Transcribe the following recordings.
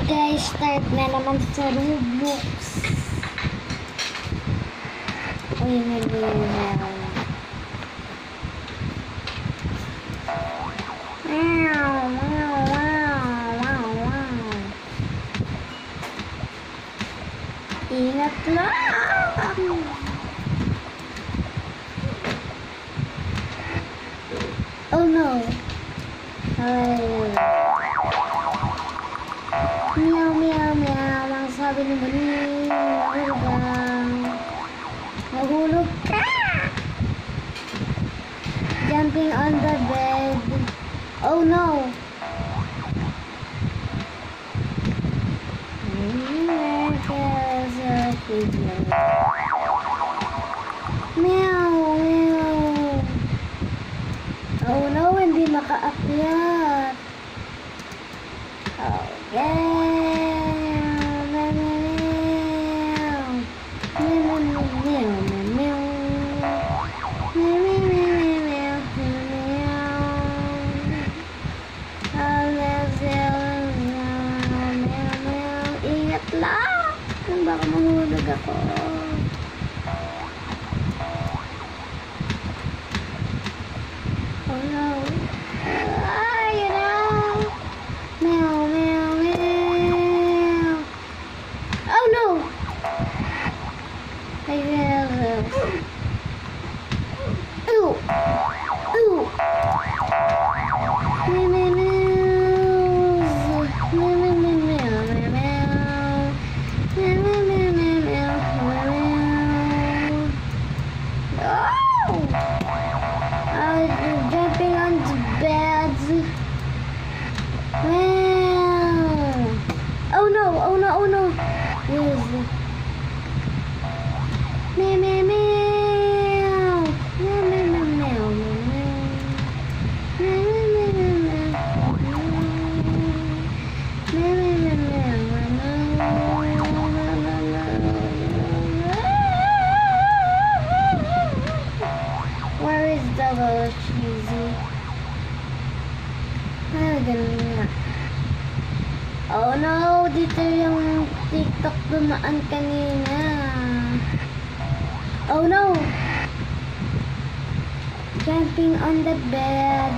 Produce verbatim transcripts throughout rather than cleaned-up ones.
guys, start na naman sa Roblox. Uy, nililaw. Wow, wow, wow, wow, wow. Ingat lang. Oh no. Ay. Meow, meow, meow. Ang sabi ni Maling. Nahulog. Nahulog ka! Jumping on the bed. Oh no! Meow, meow. Oh no, hindi makaakyat. Oh, yeah. Ingat lang. Kung baka mahulog ako. Oh no. Ah, you know. Meow, meow, meow. Oh no. I will. Ooh. Ooh. Meow, meow, meow. Meow, meow, meow, meow, meow, meow. Meow, meow, meow, meow, meow, meow. Oh! I'm jumping on the beds. Wow! Oh no! Oh no! Oh no! Yes. Meow, meow, meow. Meow, meow, meow, meow, meow. Meow, meow, meow, meow, meow. Meow, meow, meow, meow. Where is the little cheesy? Ah, ganun nga. Oh no! Dito yung TikTok dumaan kanina. Oh no! Jumping on the bed.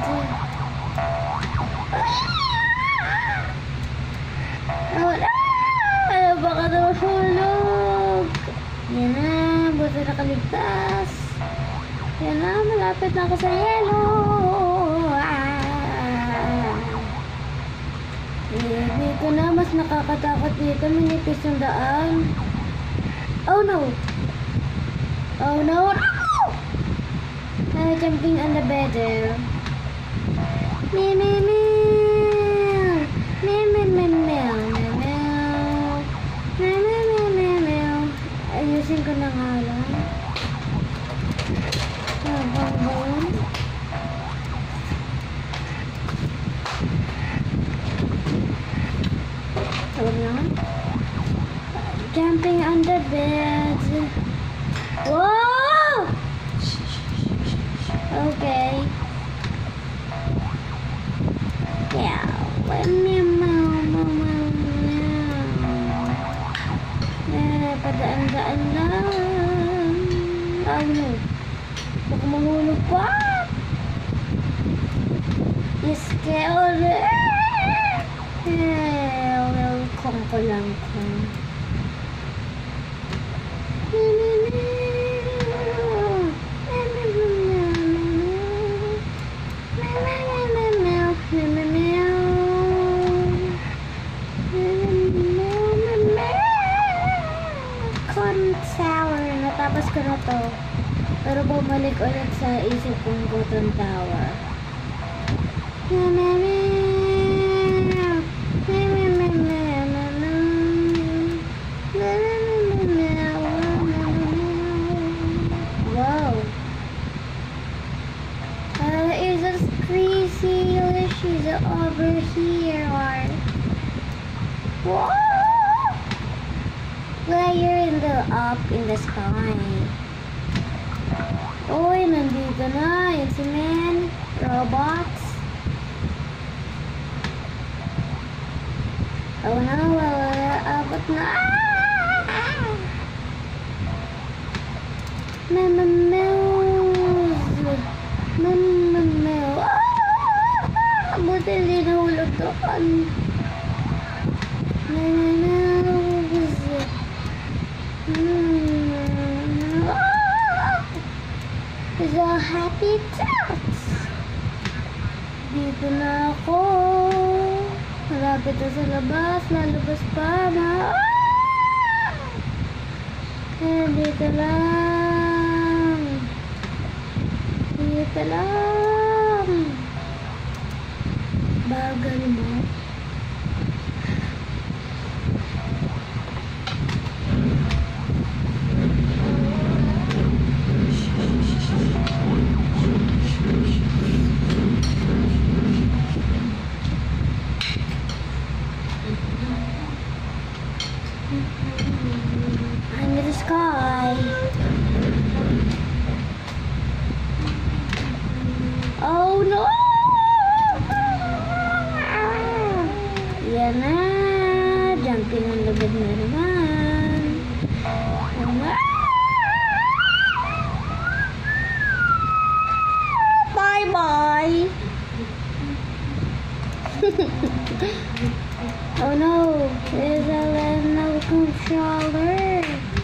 Oh no! Ayaw baka na mahulog. Yan na, buti nakaligtas. Yan na, malapit na ako sa yelo. Ah. Eh, dito na, mas nakakatakot dito. Minipis yung daan. Oh no! Oh no! No! Uh, jumping on the bed there. Meow, meow, meow. Meow, meow, meow, meow, meow, meow. Meow, meow, meow, meow, meow. Ayusin ko na nga lang. Habang doon. Tawag na. Jumping on the bed. Whoa! Okay. Yeah. Meow, meow, meow, meow, meow. Eh, padaan-daan lang. Oh no. Baka mahulog pa. Iskell. Eh, welcome ko lang ko. Tower, natapos ko na to. Pero bumalik ulit sa isip kong Cotton Tower. Wow. Uh, is this crazy? She's over here. Wow. Well, you're in the up in the sky. Uy, nandito na. Yung si Man. Robots. Oh no. takot na. Mama Mouse. Mama Mouse. Ah! Buti hindi nahulog doon. Mama Mouse. Mm. Ah! It's a happy tots. Dito na ako. Malapit na sa labas. Lalabas pa na. Ah! Eh, dito lang. Dito lang. Bagal mo. I'm in the sky. Oh no! Yan na. Jumping on the bed na naman. Bye bye. Oh no, there's a Leno controller.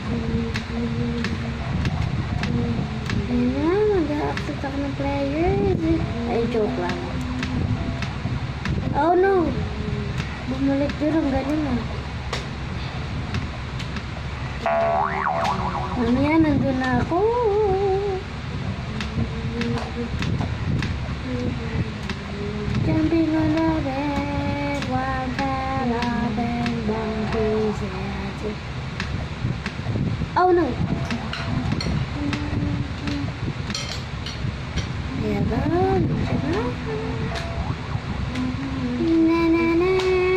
Ayan, mag-a-accept ako ng players. Ay, joke lang. Oh no, bumalik yun ang ganun ah. Mamaya, nandun na ako. Jumping on the bed, one fella, bang, bang, crazy. Oh no! Ayan ba? Na na na.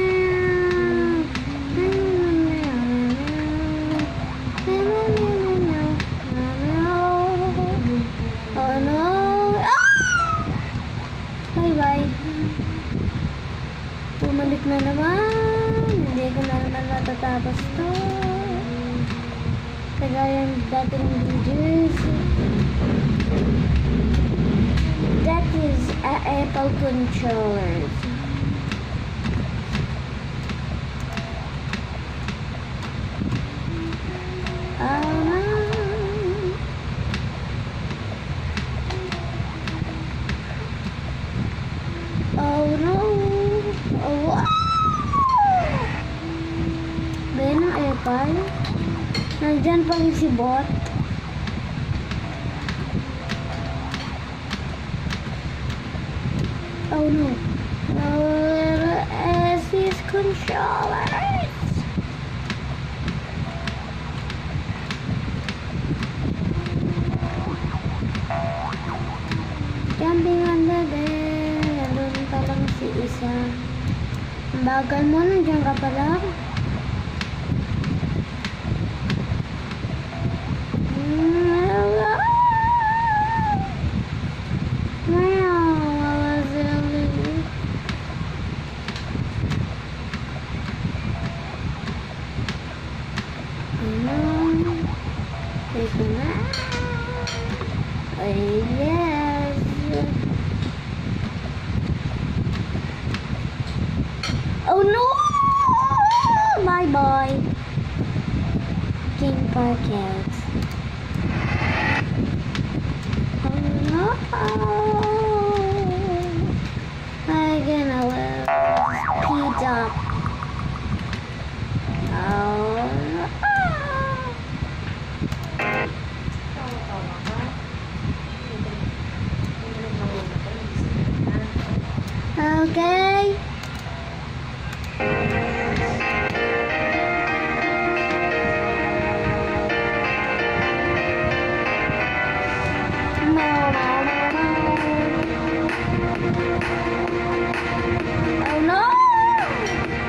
Oh no! Bye bye. Bumalik na naman. Hindi ko na naman matatapos to. Kagaya ng dating videos. That is a Apple controllers. Oh no. Oh no. Oh wow. Ben ng Apple. Nandyan pa rin si bot. Oh no. Oh, as his controllers. Jumping on the bed. Nandun pa lang si isa. Ang bagal mo, nandiyan ka pa lang. Ito na. Ay, yes. Oh no! Bye-bye. King Park out. Oh no! I'm gonna lose. Speed up. Oh no! Okay. No, no, no, no. Oh no!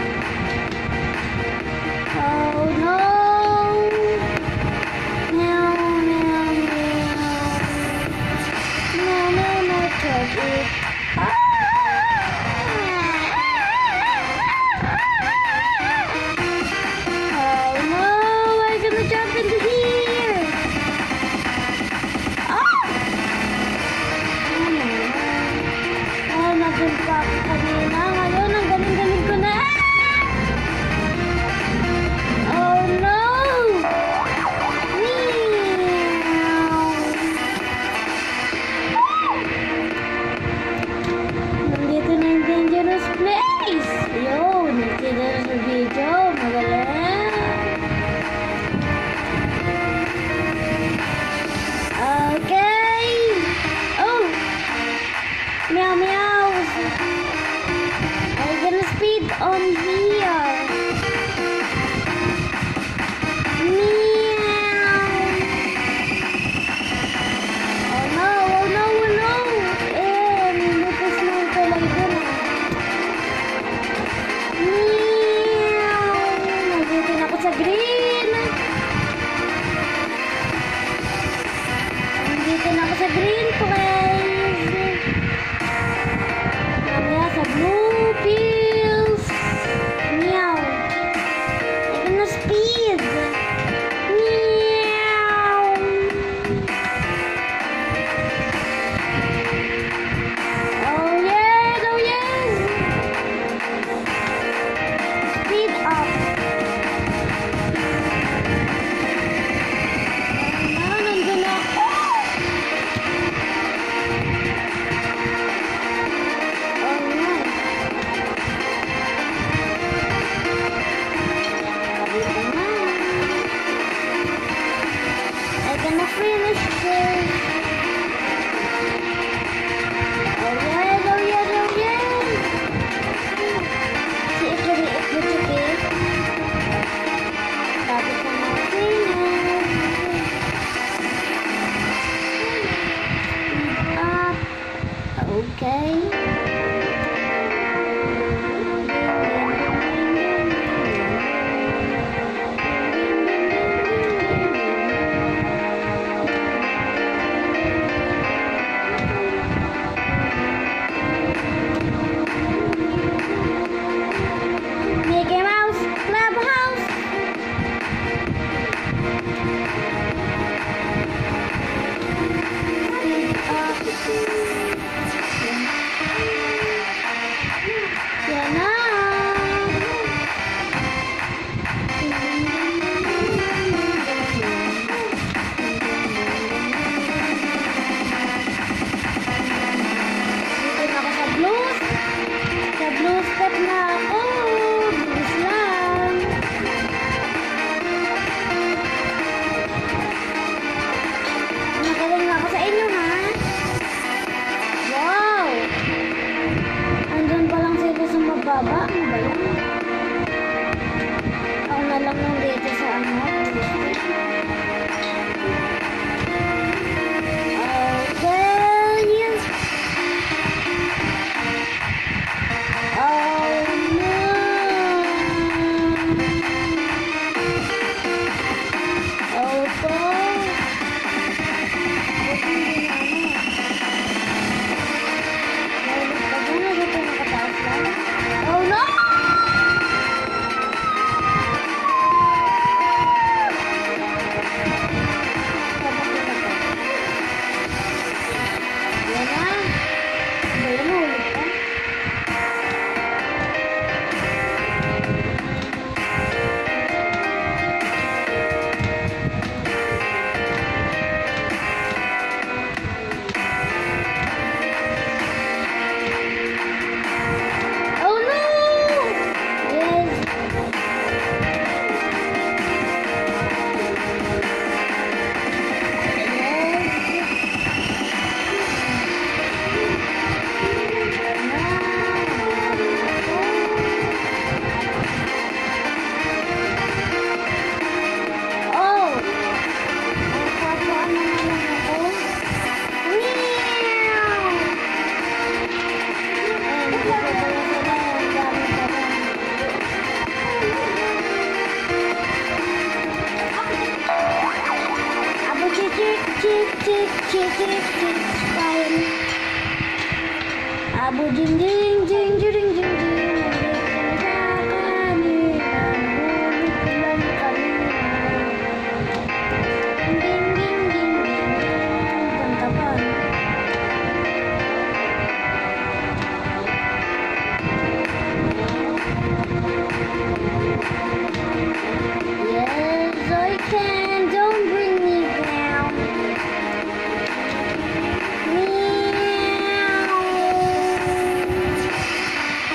it's, it's, it's fine. Abu jing jing jing jing jing jing Yes, I can. Don't bring me down. Meow.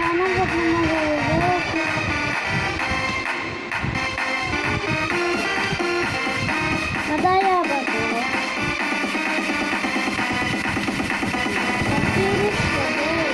Sana wag mo mahulog. Madaya ba to? Nakiris ko din.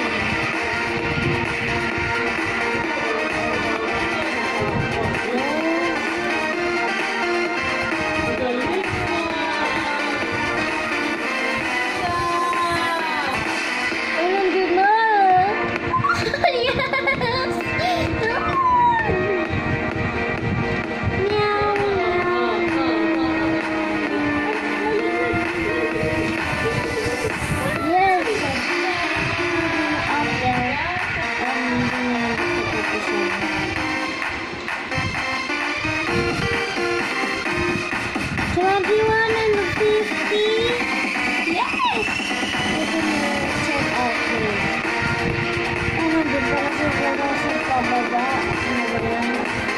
twenty-one and fifty. Yes! Ito na check out please. Ano din pala siguro sa pababa. Ano ba yan?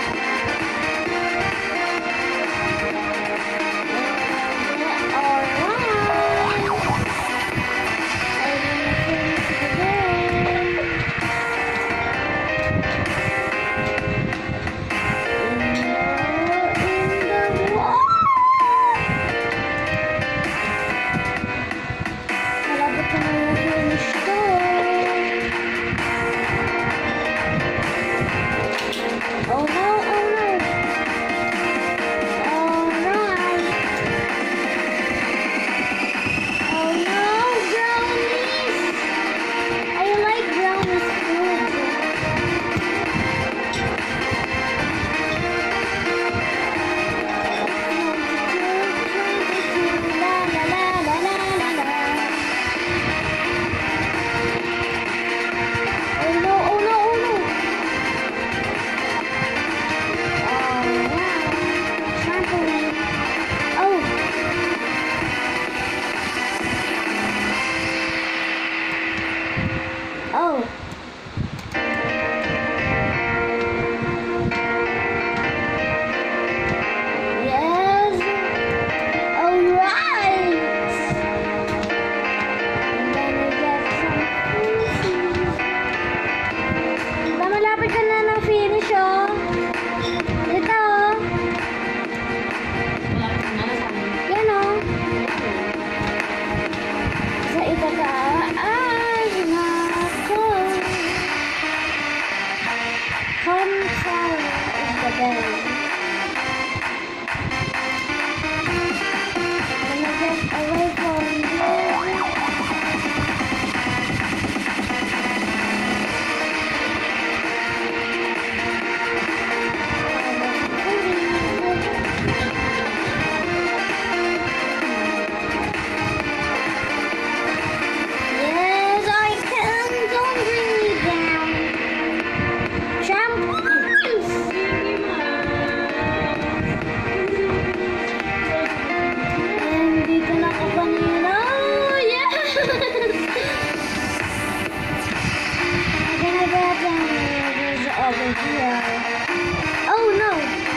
Oh no!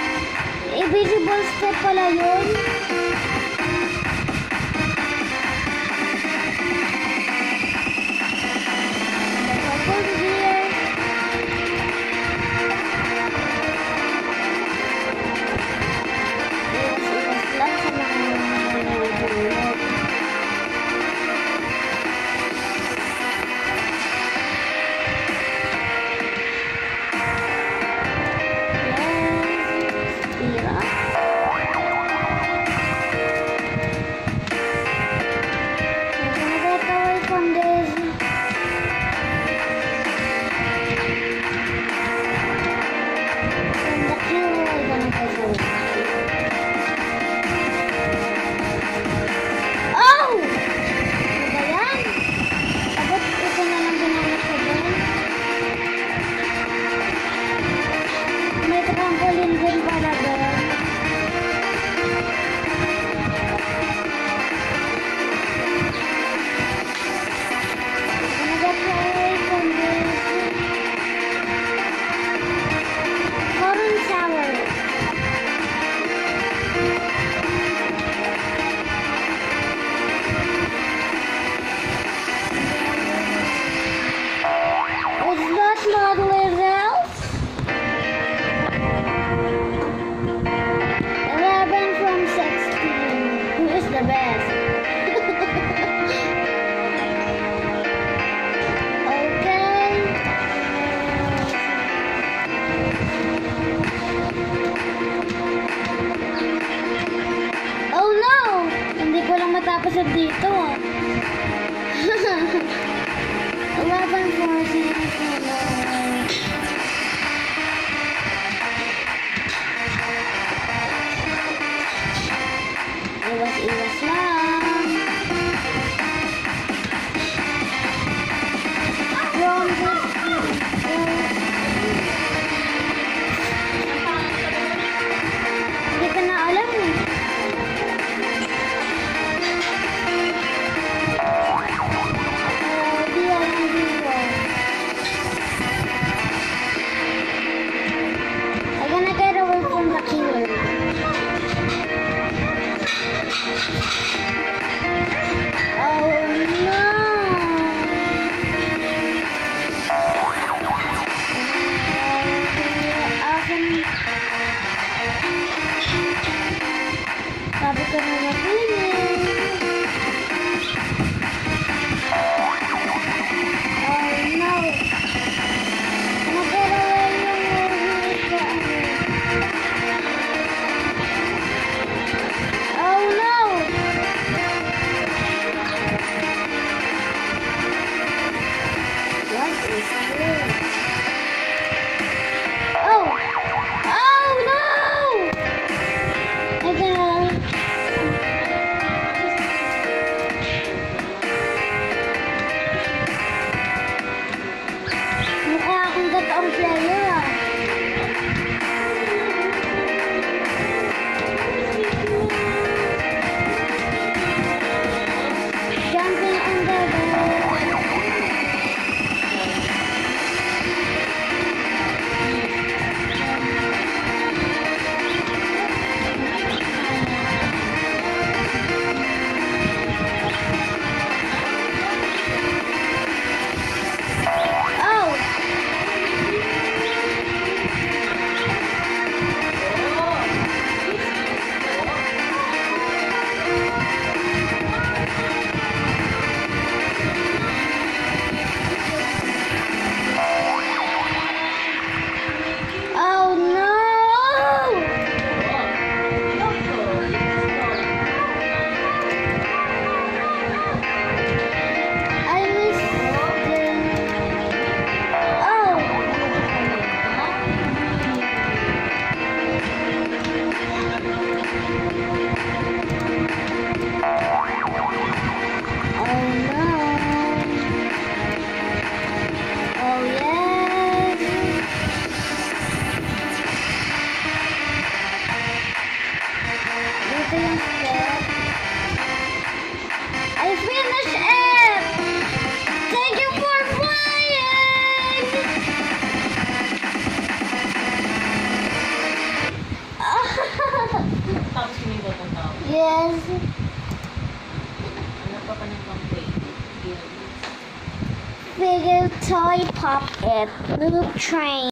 Invisible step pala yun. seven fourteen seven. Iwas-iwas lang. From Hindi ko na alam eh. Uh, di alam dito. I'm gonna get away from the killer. Oh no! Sabi ko na mapinig. Oh no! Nag-get away yung movie ko. Oh no! What is this? Oh! Oh no! Again. Mukha akong totoong player ah. Jumping on the bed. Oh! Oh no! I missed the... Oh! Oh no! Oh yes! Dito yung step. I finished it! Thank you for playing! Tapos pinindot ang tao. Yes. Ano pa pa ng pang-play? Figure toy pop it. Loop train.